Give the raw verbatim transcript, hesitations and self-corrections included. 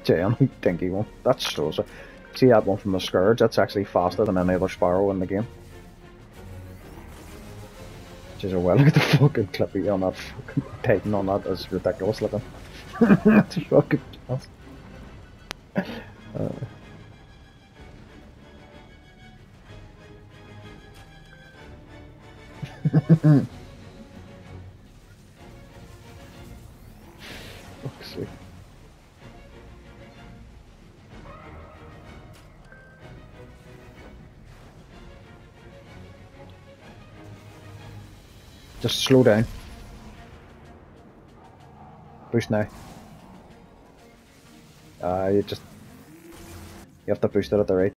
giant dinky one. That's so sick. See that one from the Scourge? That's actually faster than any other sparrow in the game. Jeez, oh well, look at the fucking clippy on that fucking Titan on that. That's ridiculous looking. That's fucking awesome. Uh, fuck's sake. Just slow down. Boost now. Uh, you just you have to boost it at the right